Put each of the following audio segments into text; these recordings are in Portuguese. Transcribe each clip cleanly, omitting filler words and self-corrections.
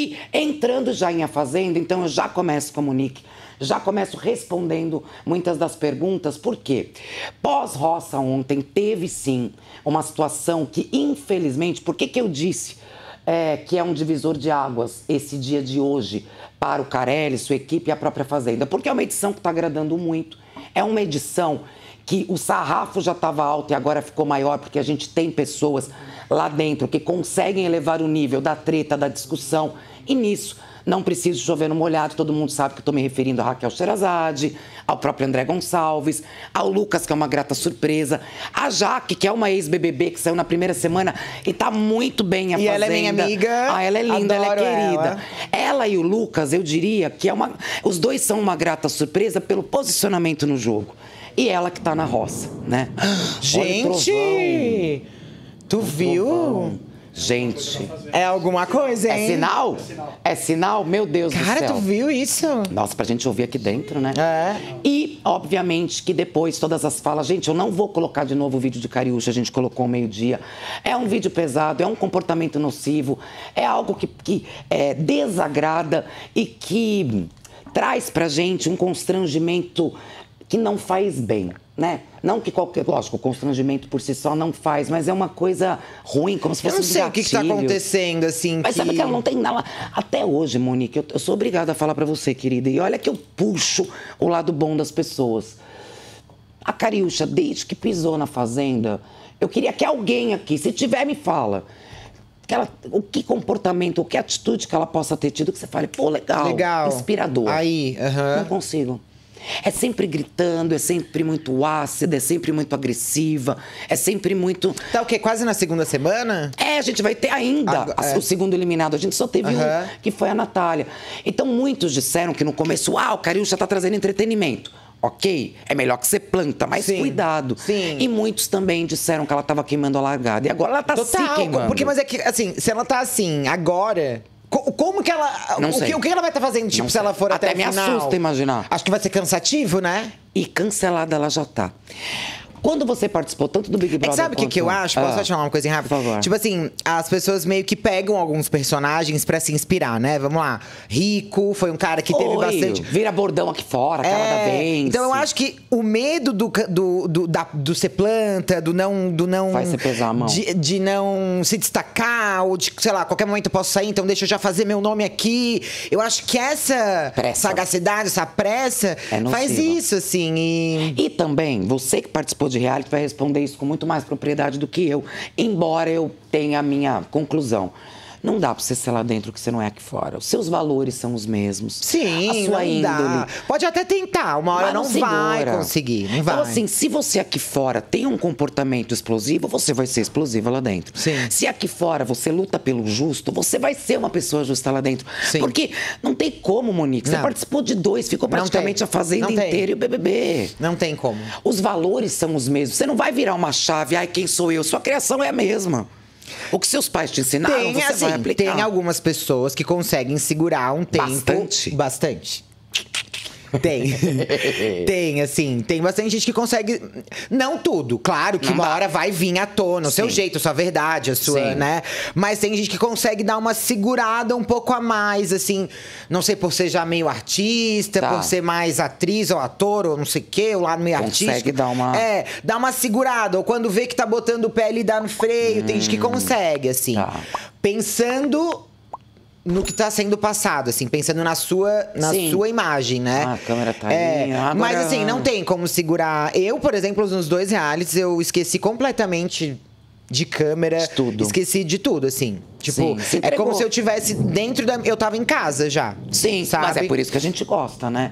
E entrando já em A Fazenda, então eu já começo com a Monique, já começo respondendo muitas das perguntas, por quê? Pós-roça ontem teve sim uma situação que, infelizmente, por que eu disse que é um divisor de águas esse dia de hoje para o Carelli, sua equipe e a própria Fazenda? Porque é uma edição que está agradando muito, é uma edição que o sarrafo já estava alto e agora ficou maior, porque a gente tem pessoas lá dentro que conseguem elevar o nível da treta, da discussão, e nisso não preciso chover no molhado, todo mundo sabe que eu estou me referindo a Raquel Sherazade, ao próprio André Gonçalves, ao Lucas, que é uma grata surpresa, a Jaque, que é uma ex-BBB, que saiu na primeira semana e está muito bem a Fazenda. E ela é minha amiga. Ela é linda, ela é querida. Ela E o Lucas, eu diria que os dois são uma grata surpresa pelo posicionamento no jogo. E ela que tá na roça, né? Gente! Tu viu? Gente. É alguma coisa, hein? É sinal? É sinal? Meu Deus do céu. Cara, tu viu isso? Nossa, pra gente ouvir aqui dentro, né? É. E, obviamente, que depois todas as falas... Gente, eu não vou colocar de novo o vídeo de Cariúcha, a gente colocou ao meio-dia. É um vídeo pesado, é um comportamento nocivo, é algo que desagrada e que traz pra gente um constrangimento que não faz bem, né? Não que lógico, o constrangimento por si só não faz, mas é uma coisa ruim, como se fosse um gatilho. Eu não sei o que tá acontecendo, assim, Mas sabe que ela não tem nada... Até hoje, Monique, eu sou obrigada a falar pra você, querida, e olha que eu puxo o lado bom das pessoas. A Cariúcha, desde que pisou na Fazenda, eu queria que alguém aqui, se tiver, me fala... o que comportamento, o que atitude que ela possa ter tido, que você fale, pô, legal. Inspirador. Aí, Não consigo. É sempre gritando, é sempre muito ácida, é sempre muito agressiva, é sempre muito... Tá o quê? Quase na segunda semana? A gente vai ter ainda o segundo eliminado. A gente só teve um, que foi a Natália. Então, muitos disseram que no começo, o Cariúcha tá trazendo entretenimento. Ok, é melhor que você planta, mas cuidado. Sim. E muitos também disseram que ela tava queimando a largada. E agora ela tá se queimando. Porque, mas é que, assim, se ela tá assim, agora... Como que ela... Não sei. O que ela vai estar fazendo, tipo, se ela for até o final? Até me assusta imaginar. Acho que vai ser cansativo, né? E cancelada ela já tá. Quando você participou tanto do Big Brother... Sabe o que eu acho? Posso só te falar uma coisa rápida? Por favor. Tipo assim, as pessoas meio que pegam alguns personagens pra se inspirar, né? Vamos lá. Rico foi um cara que teve bastante... Vira bordão aqui fora, cara da Vence. Então eu acho que o medo do ser planta, do não... Vai se pesar a mão. De não se destacar, ou de, sei lá, a qualquer momento eu posso sair, então deixa eu já fazer meu nome aqui. Eu acho que essa sagacidade, essa pressa, faz isso, assim. E também, você que participou de reality vai responder isso com muito mais propriedade do que eu, embora eu tenha a minha conclusão. Não dá pra você ser lá dentro que você não é aqui fora. Os seus valores são os mesmos. Sim, a sua índole. Dá. Pode até tentar, uma hora não vai conseguir, não vai. Então, assim, se você aqui fora tem um comportamento explosivo, você vai ser explosiva lá dentro. Sim. Se aqui fora você luta pelo justo, você vai ser uma pessoa justa lá dentro. Sim. Porque não tem como, Monique. Você participou de 2, ficou praticamente a Fazenda inteira e o BBB. Não tem como. Os valores são os mesmos. Você não vai virar uma chave, ai, quem sou eu? Sua criação é a mesma. O que seus pais te ensinaram, você vai aplicar. Tem algumas pessoas que conseguem segurar um tempo... Bastante. Tem bastante gente que consegue... Não tudo, claro que uma hora vai vir à tona, o seu jeito, a sua verdade, a sua, né? Mas tem gente que consegue dar uma segurada um pouco a mais, assim, não sei, por ser já meio artista, por ser mais atriz ou ator, ou não sei o quê, o lado meio artístico. Consegue dar uma... dar uma segurada, ou quando vê que tá botando o pé, ele dá no freio, tem gente que consegue, assim. Pensando... no que tá sendo passado, assim, pensando na sua imagem, né? A câmera tá aí. Agora... Mas, assim, não tem como segurar. Eu, por exemplo, nos 2 realities, eu esqueci completamente de câmera. De tudo. Esqueci de tudo, assim. Tipo, é como se eu tivesse dentro da... Eu tava em casa já. Sim, sabe? mas é por isso que a gente gosta, né?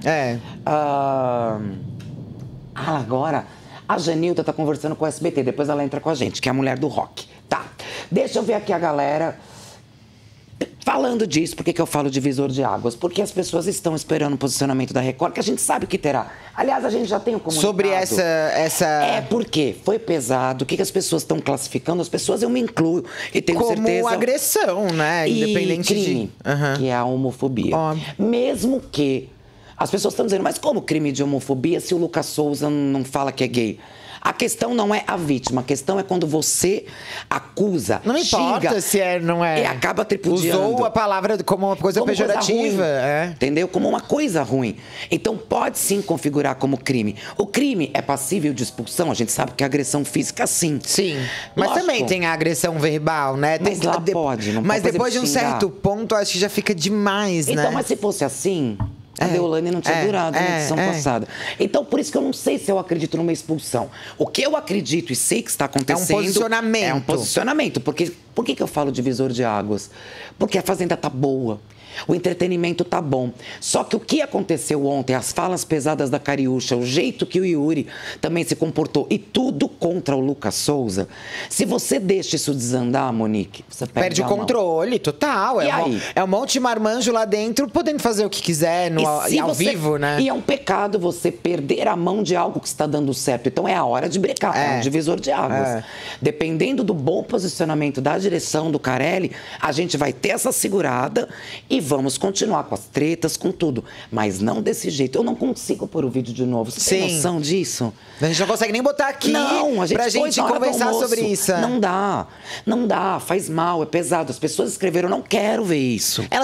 Agora, a Genilda tá conversando com o SBT, depois ela entra com a gente, que é a mulher do rock. Tá, deixa eu ver aqui a galera... Falando disso, por que eu falo divisor de águas? Porque as pessoas estão esperando o posicionamento da Record, que a gente sabe que terá. Aliás, a gente já tem um comunicado. Sobre essa... porque foi pesado. O que as pessoas estão classificando? As pessoas, eu me incluo. E tenho certeza... Como agressão, né? Independente crime, que é a homofobia. Mesmo que... As pessoas estão dizendo, mas como crime de homofobia se o Lucas Souza não fala que é gay? A questão não é a vítima, a questão é quando você acusa, Não importa xinga, se é, não é. e acaba tripudiando. Usou a palavra como uma coisa como pejorativa. coisa ruim, é. entendeu? Como uma coisa ruim. Então pode sim configurar como crime. O crime é passível de expulsão, a gente sabe que a agressão física sim. Sim, mas Lógico. também tem a agressão verbal, né? Mas lá pode, não Mas pode, por depois de um exemplo, xingar. certo ponto, acho que já fica demais, né? Então, mas se fosse assim, a Deolane não tinha durado na edição passada. Então, por isso que eu não sei se eu acredito numa expulsão. O que eu acredito e sei que está acontecendo... É um posicionamento. É um posicionamento. Porque, por que eu falo divisor de águas? Porque a Fazenda tá boa. O entretenimento tá bom. Só que o que aconteceu ontem, as falas pesadas da Cariúcha, o jeito que o Yuri também se comportou e tudo contra o Lucas Souza. Se você deixa isso desandar, Monique, você perde o a mão. controle, total. E aí? É um monte de marmanjo lá dentro, podendo fazer o que quiser E ao vivo, né? E é um pecado você perder a mão de algo que está dando certo. Então é a hora de brecar, é um divisor de águas. Dependendo do bom posicionamento da direção do Carelli, a gente vai ter essa segurada e vamos continuar com as tretas, com tudo. Mas não desse jeito. Eu não consigo pôr o vídeo de novo. Você tem noção disso? A gente não consegue nem botar aqui pra gente conversar sobre isso. Não dá. Não dá. Faz mal, é pesado. As pessoas escreveram, não quero ver isso.